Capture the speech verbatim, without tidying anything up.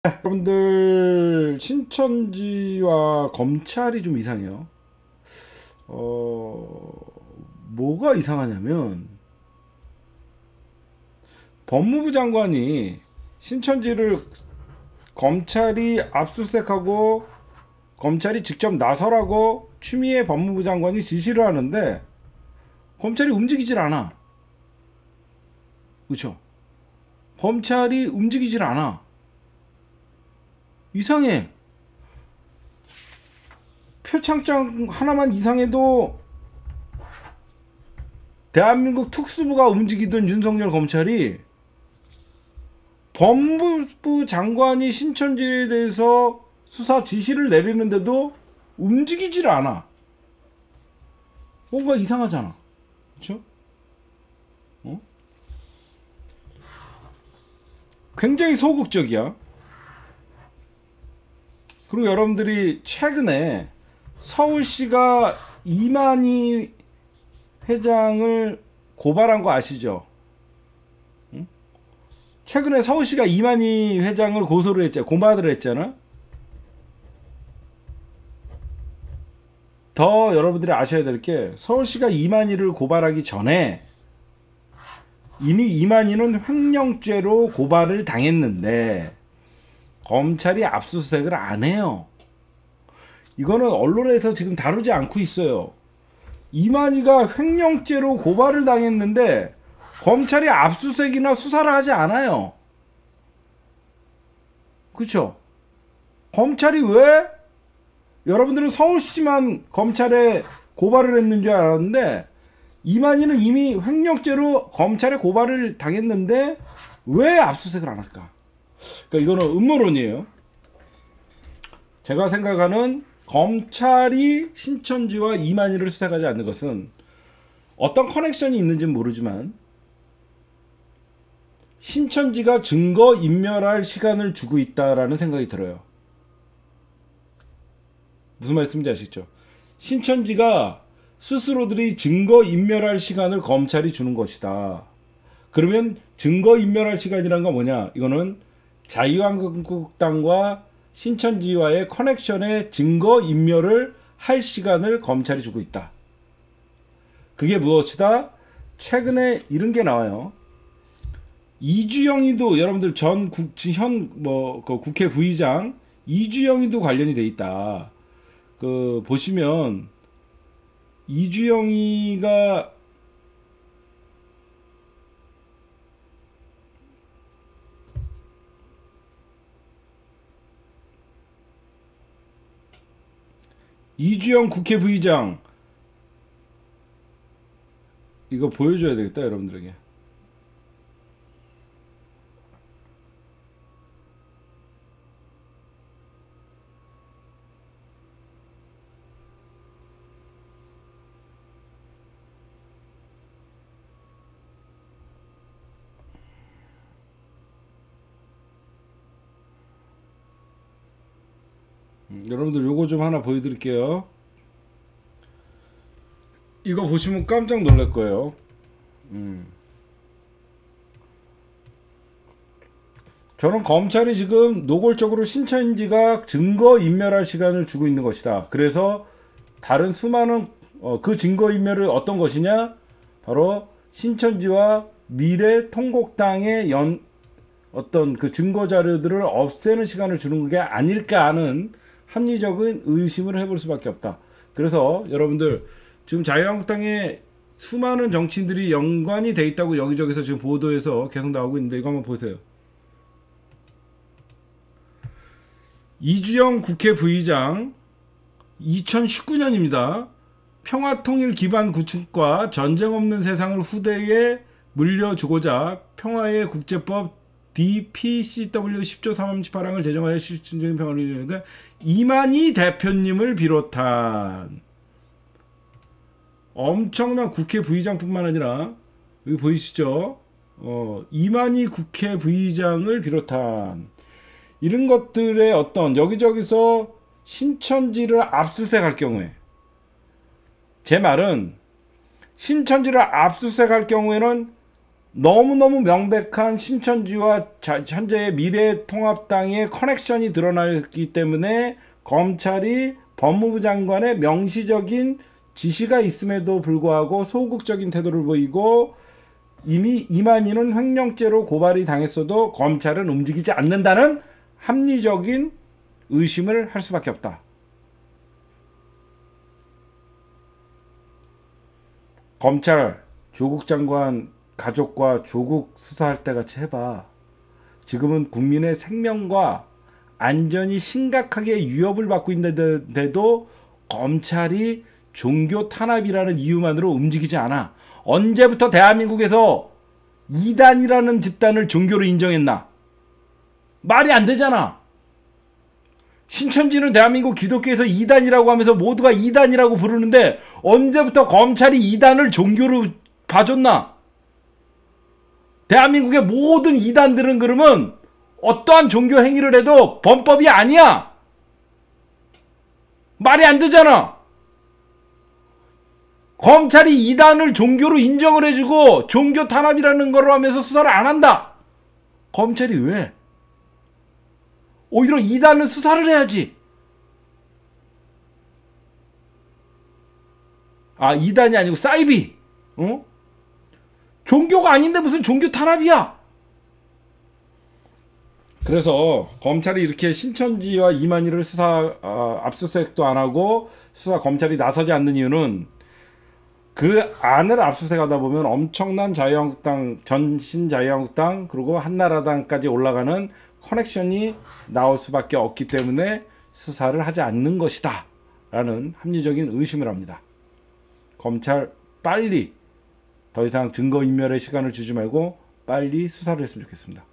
여러분들, 신천지와 검찰이 좀 이상해요. 어, 뭐가 이상하냐면 법무부 장관이 신천지를 검찰이 압수수색하고 검찰이 직접 나서라고 추미애 법무부 장관이 지시를 하는데 검찰이 움직이질 않아. 그렇죠? 검찰이 움직이질 않아. 이상해. 표창장 하나만 이상해도 대한민국 특수부가 움직이던 윤석열 검찰이 법무부 장관이 신천지에 대해서 수사 지시를 내리는데도 움직이질 않아. 뭔가 이상하잖아. 그렇죠? 어? 굉장히 소극적이야. 그리고 여러분들이 최근에 서울시가 이만희 회장을 고발한 거 아시죠? 응? 최근에 서울시가 이만희 회장을 고소를 했잖아. 고발을 했잖아. 더 여러분들이 아셔야 될 게 서울시가 이만희를 고발하기 전에 이미 이만희는 횡령죄로 고발을 당했는데 검찰이 압수수색을 안 해요. 이거는 언론에서 지금 다루지 않고 있어요. 이만희가 횡령죄로 고발을 당했는데 검찰이 압수수색이나 수사를 하지 않아요. 그렇죠? 검찰이 왜? 여러분들은 서울시만 검찰에 고발을 했는 줄 알았는데 이만희는 이미 횡령죄로 검찰에 고발을 당했는데 왜 압수수색을 안 할까? 그러니까 이거는 음모론이에요. 제가 생각하는 검찰이 신천지와 이만희를 수색하지 않는 것은 어떤 커넥션이 있는지는 모르지만 신천지가 증거 인멸할 시간을 주고 있다라는 생각이 들어요. 무슨 말씀인지 아시죠? 신천지가 스스로들이 증거 인멸할 시간을 검찰이 주는 것이다. 그러면 증거 인멸할 시간이란 건 뭐냐? 이거는 자유한국당과 신천지와의 커넥션의 증거 인멸을 할 시간을 검찰이 주고 있다. 그게 무엇이다? 최근에 이런 게 나와요. 이주영이도 여러분들 전 국, 현 뭐 그 국회 부의장 이주영이도 관련이 돼 있다. 그 보시면 이주영이가 이주영 국회 부의장 이거 보여줘야 되겠다 여러분들에게. 음, 여러분들 요거 좀 하나 보여드릴게요. 이거 보시면 깜짝 놀랄 거예요. 음. 저는 검찰이 지금 노골적으로 신천지가 증거 인멸할 시간을 주고 있는 것이다. 그래서 다른 수많은 어, 그 증거 인멸을 어떤 것이냐? 바로 신천지와 미래통곡당의 연 어떤 그 증거 자료들을 없애는 시간을 주는 게 아닐까 하는 합리적인 의심을 해볼 수밖에 없다. 그래서 여러분들 지금 자유한국당에 수많은 정치인들이 연관이 돼 있다고 여기저기서 지금 보도에서 계속 나오고 있는데 이거 한번 보세요. 이주영 국회 부의장 이천십구 년입니다. 평화통일 기반 구축과 전쟁 없는 세상을 후대에 물려주고자 평화의 국제법 디 피 씨 더블유 십 조 삼십팔 항을 제정하여 실질적인 평화를 이루는데 이만희 대표님을 비롯한 엄청난 국회 부의장뿐만 아니라 여기 보이시죠? 어, 이만희 국회 부의장을 비롯한 이런 것들의 어떤 여기저기서 신천지를 압수수색할 경우에 제 말은 신천지를 압수수색할 경우에는 너무너무 명백한 신천지와 자, 현재의 미래통합당의 커넥션이 드러났기 때문에 검찰이 법무부 장관의 명시적인 지시가 있음에도 불구하고 소극적인 태도를 보이고 이미 이만희는 횡령죄로 고발이 당했어도 검찰은 움직이지 않는다는 합리적인 의심을 할 수밖에 없다. 검찰, 조국 장관 가족과 조국 수사할 때 같이 해봐. 지금은 국민의 생명과 안전이 심각하게 위협을 받고 있는데도 검찰이 종교 탄압이라는 이유만으로 움직이지 않아. 언제부터 대한민국에서 이단이라는 집단을 종교로 인정했나? 말이 안 되잖아. 신천지는 대한민국 기독교에서 이단이라고 하면서 모두가 이단이라고 부르는데 언제부터 검찰이 이단을 종교로 봐줬나? 대한민국의 모든 이단들은 그러면 어떠한 종교 행위를 해도 범법이 아니야. 말이 안 되잖아. 검찰이 이단을 종교로 인정을 해주고 종교 탄압이라는 거로 하면서 수사를 안 한다. 검찰이 왜? 오히려 이단은 수사를 해야지. 아, 이단이 아니고 사이비. 어? 종교가 아닌데 무슨 종교 탄압이야. 그래서 검찰이 이렇게 신천지와 이만희를 수사 어, 압수수색도 안 하고 수사 검찰이 나서지 않는 이유는 그 안을 압수수색하다 보면 엄청난 자유한국당, 전신 자유한국당 그리고 한나라당까지 올라가는 커넥션이 나올 수밖에 없기 때문에 수사를 하지 않는 것이다 라는 합리적인 의심을 합니다. 검찰 빨리 더 이상 증거인멸의 시간을 주지 말고 빨리 수사를 했으면 좋겠습니다.